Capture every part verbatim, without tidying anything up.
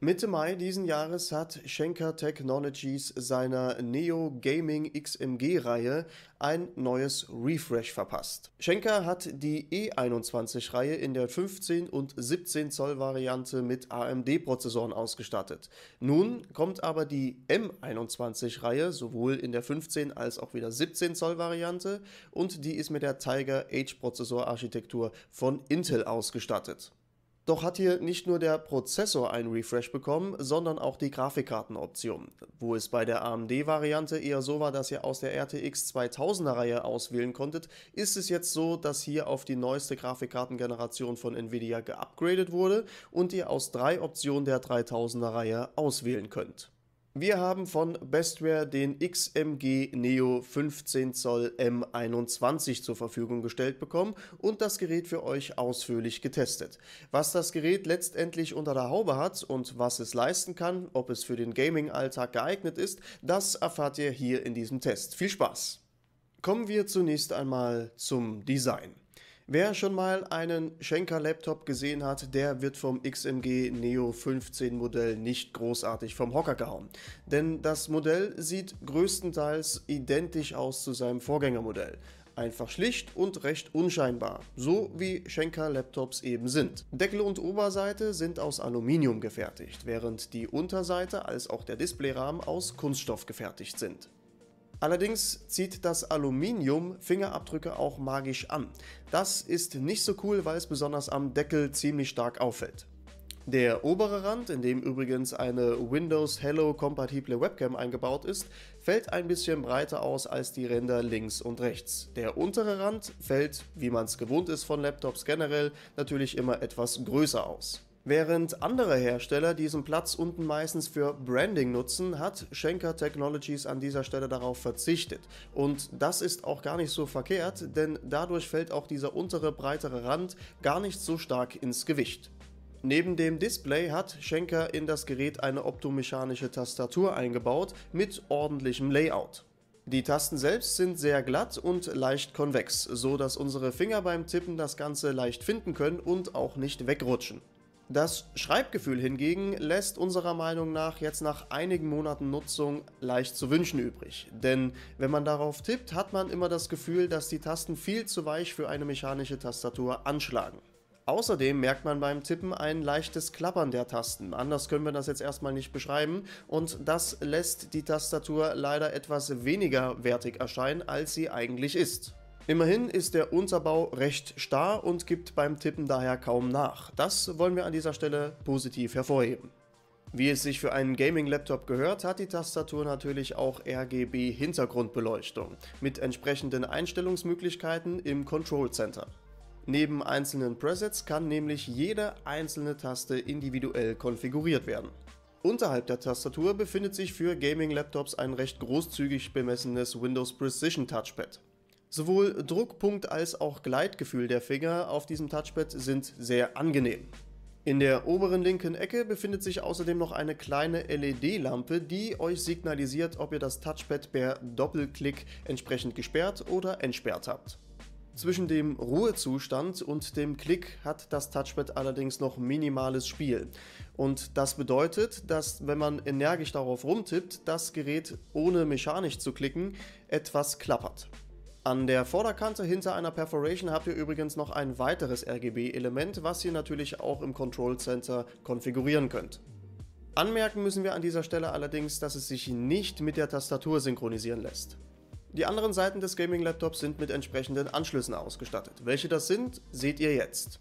Mitte Mai diesen Jahres hat Schenker Technologies seiner Neo Gaming X M G-Reihe ein neues Refresh verpasst. Schenker hat die E einundzwanzig-Reihe in der fünfzehn und siebzehn Zoll Variante mit A M D-Prozessoren ausgestattet. Nun kommt aber die M einundzwanzig-Reihe sowohl in der fünfzehn als auch wieder siebzehn Zoll Variante und die ist mit der Tiger H-Prozessorarchitektur von Intel ausgestattet. Doch hat hier nicht nur der Prozessor einen Refresh bekommen, sondern auch die Grafikkartenoption. Wo es bei der A M D-Variante eher so war, dass ihr aus der R T X zweitausender-Reihe auswählen konntet, ist es jetzt so, dass hier auf die neueste Grafikkartengeneration von Nvidia geupgradet wurde und ihr aus drei Optionen der dreitausender-Reihe auswählen könnt. Wir haben von Bestware den X M G Neo fünfzehn Zoll M einundzwanzig zur Verfügung gestellt bekommen und das Gerät für euch ausführlich getestet. Was das Gerät letztendlich unter der Haube hat und was es leisten kann, ob es für den Gaming-Alltag geeignet ist, das erfahrt ihr hier in diesem Test. Viel Spaß! Kommen wir zunächst einmal zum Design. Wer schon mal einen Schenker Laptop gesehen hat, der wird vom X M G Neo fünfzehn Modell nicht großartig vom Hocker gehauen. Denn das Modell sieht größtenteils identisch aus zu seinem Vorgängermodell. Einfach schlicht und recht unscheinbar, so wie Schenker Laptops eben sind. Deckel und Oberseite sind aus Aluminium gefertigt, während die Unterseite als auch der Displayrahmen aus Kunststoff gefertigt sind. Allerdings zieht das Aluminium Fingerabdrücke auch magisch an. Das ist nicht so cool, weil es besonders am Deckel ziemlich stark auffällt. Der obere Rand, in dem übrigens eine Windows Hello kompatible Webcam eingebaut ist, fällt ein bisschen breiter aus als die Ränder links und rechts. Der untere Rand fällt, wie man es gewohnt ist von Laptops generell, natürlich immer etwas größer aus. Während andere Hersteller diesen Platz unten meistens für Branding nutzen, hat Schenker Technologies an dieser Stelle darauf verzichtet. Und das ist auch gar nicht so verkehrt, denn dadurch fällt auch dieser untere, breitere Rand gar nicht so stark ins Gewicht. Neben dem Display hat Schenker in das Gerät eine optomechanische Tastatur eingebaut mit ordentlichem Layout. Die Tasten selbst sind sehr glatt und leicht konvex, so dass unsere Finger beim Tippen das Ganze leicht finden können und auch nicht wegrutschen. Das Schreibgefühl hingegen lässt unserer Meinung nach jetzt nach einigen Monaten Nutzung leicht zu wünschen übrig. Denn wenn man darauf tippt, hat man immer das Gefühl, dass die Tasten viel zu weich für eine mechanische Tastatur anschlagen. Außerdem merkt man beim Tippen ein leichtes Klappern der Tasten. Anders können wir das jetzt erstmal nicht beschreiben und das lässt die Tastatur leider etwas weniger wertig erscheinen, als sie eigentlich ist. Immerhin ist der Unterbau recht starr und gibt beim Tippen daher kaum nach. Das wollen wir an dieser Stelle positiv hervorheben. Wie es sich für einen Gaming-Laptop gehört, hat die Tastatur natürlich auch R G B-Hintergrundbeleuchtung mit entsprechenden Einstellungsmöglichkeiten im Control Center. Neben einzelnen Presets kann nämlich jede einzelne Taste individuell konfiguriert werden. Unterhalb der Tastatur befindet sich für Gaming-Laptops ein recht großzügig bemessenes Windows Precision Touchpad. Sowohl Druckpunkt als auch Gleitgefühl der Finger auf diesem Touchpad sind sehr angenehm. In der oberen linken Ecke befindet sich außerdem noch eine kleine L E D-Lampe, die euch signalisiert, ob ihr das Touchpad per Doppelklick entsprechend gesperrt oder entsperrt habt. Zwischen dem Ruhezustand und dem Klick hat das Touchpad allerdings noch minimales Spiel. Und das bedeutet, dass wenn man energisch darauf rumtippt, das Gerät ohne mechanisch zu klicken etwas klappert. An der Vorderkante hinter einer Perforation habt ihr übrigens noch ein weiteres R G B-Element, was ihr natürlich auch im Control Center konfigurieren könnt. Anmerken müssen wir an dieser Stelle allerdings, dass es sich nicht mit der Tastatur synchronisieren lässt. Die anderen Seiten des Gaming-Laptops sind mit entsprechenden Anschlüssen ausgestattet. Welche das sind, seht ihr jetzt.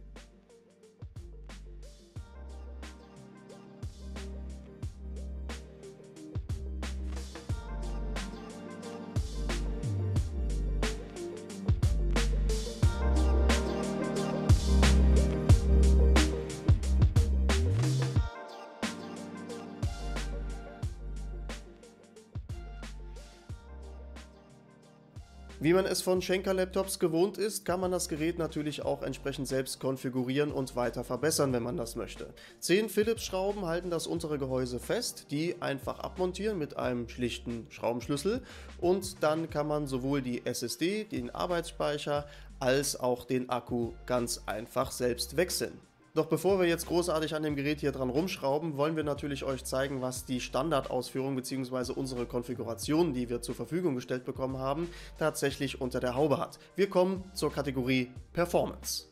Wie man es von Schenker Laptops gewohnt ist, kann man das Gerät natürlich auch entsprechend selbst konfigurieren und weiter verbessern, wenn man das möchte. Zehn Phillips-Schrauben halten das untere Gehäuse fest, die einfach abmontieren mit einem schlichten Schraubenschlüssel und dann kann man sowohl die S S D, den Arbeitsspeicher, als auch den Akku ganz einfach selbst wechseln. Doch bevor wir jetzt großartig an dem Gerät hier dran rumschrauben, wollen wir natürlich euch zeigen, was die Standardausführung bzw. unsere Konfiguration, die wir zur Verfügung gestellt bekommen haben, tatsächlich unter der Haube hat. Wir kommen zur Kategorie Performance.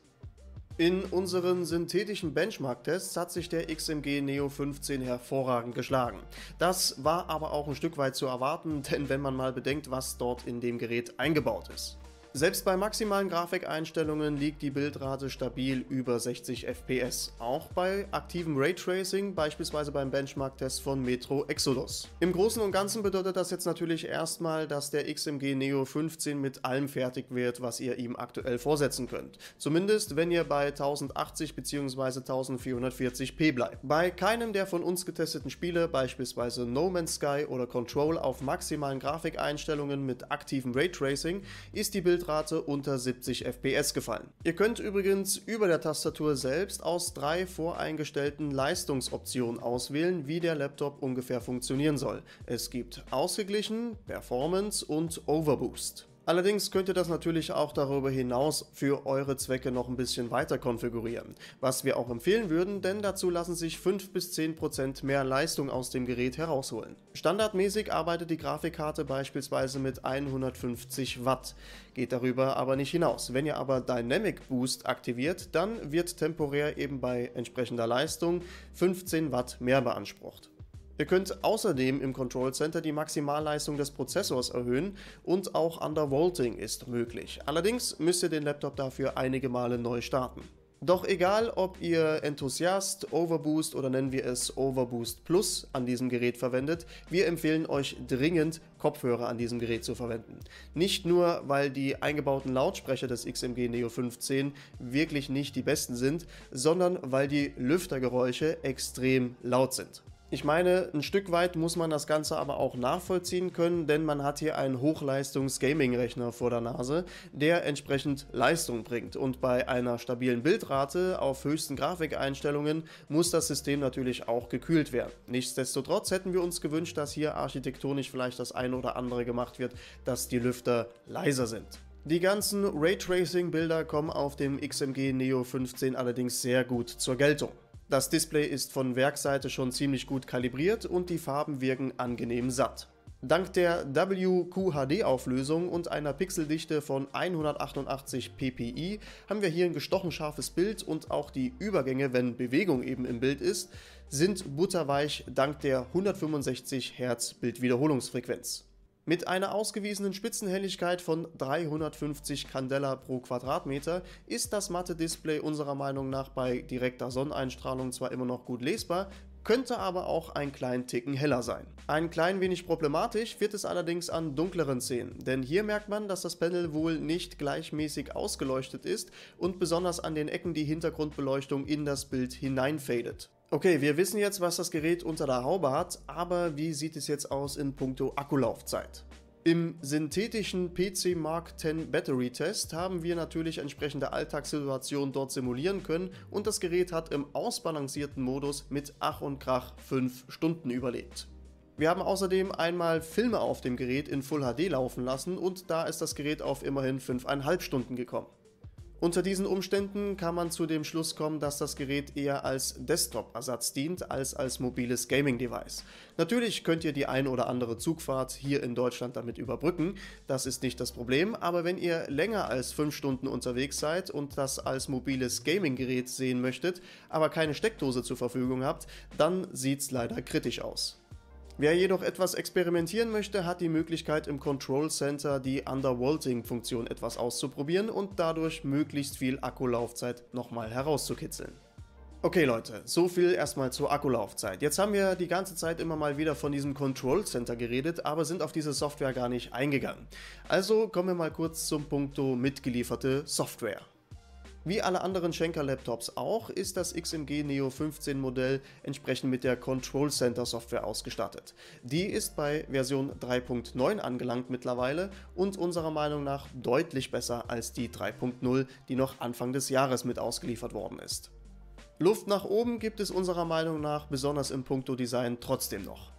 In unseren synthetischen Benchmark-Tests hat sich der X M G Neo fünfzehn hervorragend geschlagen. Das war aber auch ein Stück weit zu erwarten, denn wenn man mal bedenkt, was dort in dem Gerät eingebaut ist. Selbst bei maximalen Grafikeinstellungen liegt die Bildrate stabil über sechzig F P S, auch bei aktivem Raytracing, beispielsweise beim Benchmark-Test von Metro Exodus. Im Großen und Ganzen bedeutet das jetzt natürlich erstmal, dass der X M G Neo fünfzehn mit allem fertig wird, was ihr ihm aktuell vorsetzen könnt. Zumindest wenn ihr bei tausendachtzig bzw. eintausendvierhundertvierzig p bleibt. Bei keinem der von uns getesteten Spiele, beispielsweise No Man's Sky oder Control auf maximalen Grafikeinstellungen mit aktivem Raytracing, ist die Bildrate Rate unter siebzig F P S gefallen. Ihr könnt übrigens über der Tastatur selbst aus drei voreingestellten Leistungsoptionen auswählen, wie der Laptop ungefähr funktionieren soll. Es gibt Ausgeglichen, Performance und Overboost. Allerdings könnt ihr das natürlich auch darüber hinaus für eure Zwecke noch ein bisschen weiter konfigurieren, was wir auch empfehlen würden, denn dazu lassen sich fünf bis zehn Prozent mehr Leistung aus dem Gerät herausholen. Standardmäßig arbeitet die Grafikkarte beispielsweise mit hundertfünfzig Watt, geht darüber aber nicht hinaus. Wenn ihr aber Dynamic Boost aktiviert, dann wird temporär eben bei entsprechender Leistung fünfzehn Watt mehr beansprucht. Ihr könnt außerdem im Control Center die Maximalleistung des Prozessors erhöhen und auch Undervolting ist möglich. Allerdings müsst ihr den Laptop dafür einige Male neu starten. Doch egal, ob ihr Enthusiast, Overboost oder nennen wir es Overboost Plus an diesem Gerät verwendet, wir empfehlen euch dringend, Kopfhörer an diesem Gerät zu verwenden. Nicht nur, weil die eingebauten Lautsprecher des X M G Neo fünfzehn wirklich nicht die besten sind, sondern weil die Lüftergeräusche extrem laut sind. Ich meine, ein Stück weit muss man das Ganze aber auch nachvollziehen können, denn man hat hier einen Hochleistungs-Gaming-Rechner vor der Nase, der entsprechend Leistung bringt. Und bei einer stabilen Bildrate auf höchsten Grafikeinstellungen muss das System natürlich auch gekühlt werden. Nichtsdestotrotz hätten wir uns gewünscht, dass hier architektonisch vielleicht das eine oder andere gemacht wird, dass die Lüfter leiser sind. Die ganzen Raytracing-Bilder kommen auf dem X M G Neo fünfzehn allerdings sehr gut zur Geltung. Das Display ist von Werkseite schon ziemlich gut kalibriert und die Farben wirken angenehm satt. Dank der W Q H D-Auflösung und einer Pixeldichte von hundertachtundachtzig p p i haben wir hier ein gestochen scharfes Bild und auch die Übergänge, wenn Bewegung eben im Bild ist, sind butterweich dank der hundertfünfundsechzig Hertz Bildwiederholungsfrequenz. Mit einer ausgewiesenen Spitzenhelligkeit von dreihundertfünfzig Candela pro Quadratmeter ist das matte Display unserer Meinung nach bei direkter Sonneneinstrahlung zwar immer noch gut lesbar, könnte aber auch ein kleinen Ticken heller sein. Ein klein wenig problematisch wird es allerdings an dunkleren Szenen, denn hier merkt man, dass das Panel wohl nicht gleichmäßig ausgeleuchtet ist und besonders an den Ecken die Hintergrundbeleuchtung in das Bild hineinfadet. Okay, wir wissen jetzt, was das Gerät unter der Haube hat, aber wie sieht es jetzt aus in puncto Akkulaufzeit? Im synthetischen P C Mark zehn Battery Test haben wir natürlich entsprechende Alltagssituationen dort simulieren können und das Gerät hat im ausbalancierten Modus mit Ach und Krach fünf Stunden überlebt. Wir haben außerdem einmal Filme auf dem Gerät in Full H D laufen lassen und da ist das Gerät auf immerhin fünf Komma fünf Stunden gekommen. Unter diesen Umständen kann man zu dem Schluss kommen, dass das Gerät eher als Desktop-Ersatz dient, als als mobiles Gaming-Device. Natürlich könnt ihr die ein oder andere Zugfahrt hier in Deutschland damit überbrücken, das ist nicht das Problem, aber wenn ihr länger als fünf Stunden unterwegs seid und das als mobiles Gaming-Gerät sehen möchtet, aber keine Steckdose zur Verfügung habt, dann sieht's leider kritisch aus. Wer jedoch etwas experimentieren möchte, hat die Möglichkeit im Control Center die Undervolting-Funktion etwas auszuprobieren und dadurch möglichst viel Akkulaufzeit nochmal herauszukitzeln. Okay Leute, so viel erstmal zur Akkulaufzeit. Jetzt haben wir die ganze Zeit immer mal wieder von diesem Control Center geredet, aber sind auf diese Software gar nicht eingegangen. Also kommen wir mal kurz zum Punkto mitgelieferte Software. Wie alle anderen Schenker-Laptops auch, ist das X M G Neo fünfzehn Modell entsprechend mit der Control Center Software ausgestattet. Die ist bei Version drei Punkt neun angelangt mittlerweile und unserer Meinung nach deutlich besser als die drei Punkt null, die noch Anfang des Jahres mit ausgeliefert worden ist. Luft nach oben gibt es unserer Meinung nach, besonders im Punkto Design, trotzdem noch.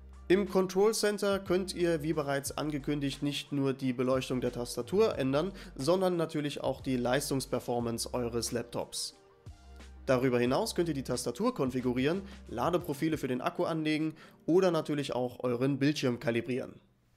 Im Control Center könnt ihr, wie bereits angekündigt, nicht nur die Beleuchtung der Tastatur ändern, sondern natürlich auch die Leistungsperformance eures Laptops. Darüber hinaus könnt ihr die Tastatur konfigurieren, Ladeprofile für den Akku anlegen oder natürlich auch euren Bildschirm kalibrieren.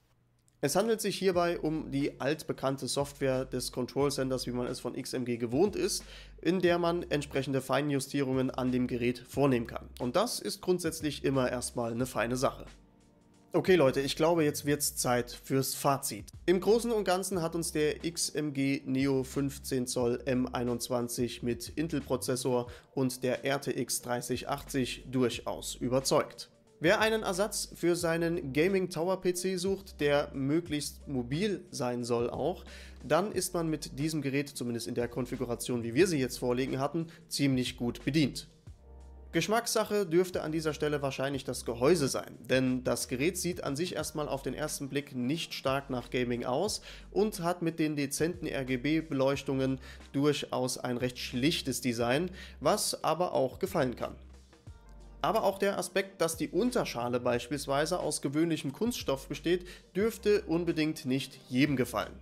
Es handelt sich hierbei um die altbekannte Software des Control Centers, wie man es von X M G gewohnt ist, in der man entsprechende Feinjustierungen an dem Gerät vornehmen kann. Und das ist grundsätzlich immer erstmal eine feine Sache. Okay Leute, ich glaube, jetzt wird's Zeit fürs Fazit. Im Großen und Ganzen hat uns der X M G Neo fünfzehn Zoll M einundzwanzig mit Intel-Prozessor und der R T X dreißig achtzig durchaus überzeugt. Wer einen Ersatz für seinen Gaming-Tower-P C sucht, der möglichst mobil sein soll auch, dann ist man mit diesem Gerät, zumindest in der Konfiguration, wie wir sie jetzt vorliegen hatten, ziemlich gut bedient. Geschmackssache dürfte an dieser Stelle wahrscheinlich das Gehäuse sein, denn das Gerät sieht an sich erstmal auf den ersten Blick nicht stark nach Gaming aus und hat mit den dezenten R G B-Beleuchtungen durchaus ein recht schlichtes Design, was aber auch gefallen kann. Aber auch der Aspekt, dass die Unterschale beispielsweise aus gewöhnlichem Kunststoff besteht, dürfte unbedingt nicht jedem gefallen.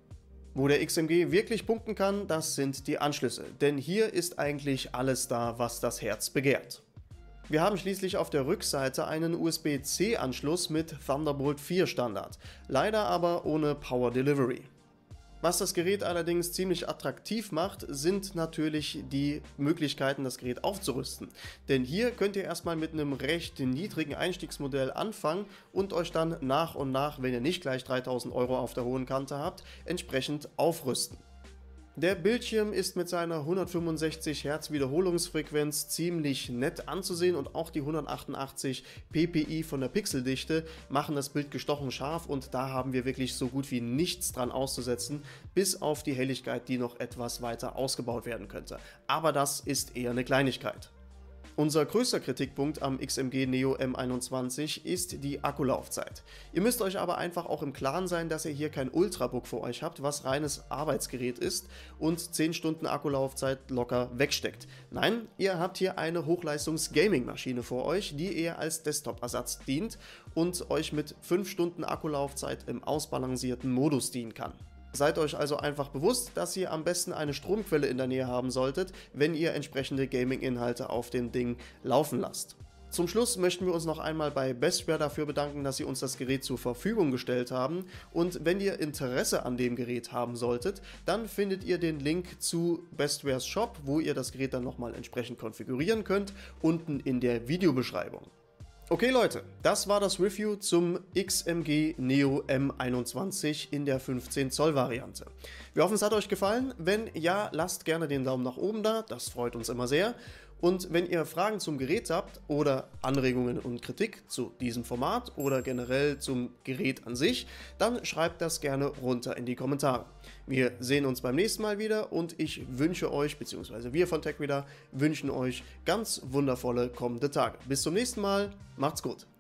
Wo der X M G wirklich punkten kann, das sind die Anschlüsse, denn hier ist eigentlich alles da, was das Herz begehrt. Wir haben schließlich auf der Rückseite einen U S B C Anschluss mit Thunderbolt vier Standard, leider aber ohne Power Delivery. Was das Gerät allerdings ziemlich attraktiv macht, sind natürlich die Möglichkeiten, das Gerät aufzurüsten. Denn hier könnt ihr erstmal mit einem recht niedrigen Einstiegsmodell anfangen und euch dann nach und nach, wenn ihr nicht gleich dreitausend Euro auf der hohen Kante habt, entsprechend aufrüsten. Der Bildschirm ist mit seiner hundertfünfundsechzig Hertz Wiederholungsfrequenz ziemlich nett anzusehen und auch die hundertachtundachtzig p p i von der Pixeldichte machen das Bild gestochen scharf und da haben wir wirklich so gut wie nichts dran auszusetzen, bis auf die Helligkeit, die noch etwas weiter ausgebaut werden könnte. Aber das ist eher eine Kleinigkeit. Unser größter Kritikpunkt am X M G Neo M einundzwanzig ist die Akkulaufzeit. Ihr müsst euch aber einfach auch im Klaren sein, dass ihr hier kein Ultrabook vor euch habt, was reines Arbeitsgerät ist und zehn Stunden Akkulaufzeit locker wegsteckt. Nein, ihr habt hier eine Hochleistungs-Gaming-Maschine vor euch, die eher als Desktop-Ersatz dient und euch mit fünf Stunden Akkulaufzeit im ausbalancierten Modus dienen kann. Seid euch also einfach bewusst, dass ihr am besten eine Stromquelle in der Nähe haben solltet, wenn ihr entsprechende Gaming-Inhalte auf dem Ding laufen lasst. Zum Schluss möchten wir uns noch einmal bei Bestware dafür bedanken, dass sie uns das Gerät zur Verfügung gestellt haben und wenn ihr Interesse an dem Gerät haben solltet, dann findet ihr den Link zu Bestwares Shop, wo ihr das Gerät dann nochmal entsprechend konfigurieren könnt, unten in der Videobeschreibung. Okay Leute, das war das Review zum X M G Neo M einundzwanzig in der fünfzehn Zoll Variante. Wir hoffen, es hat euch gefallen. Wenn ja, lasst gerne den Daumen nach oben da, das freut uns immer sehr. Und wenn ihr Fragen zum Gerät habt oder Anregungen und Kritik zu diesem Format oder generell zum Gerät an sich, dann schreibt das gerne runter in die Kommentare. Wir sehen uns beim nächsten Mal wieder und ich wünsche euch, beziehungsweise wir von TechReader wünschen euch ganz wundervolle kommende Tage. Bis zum nächsten Mal, macht's gut!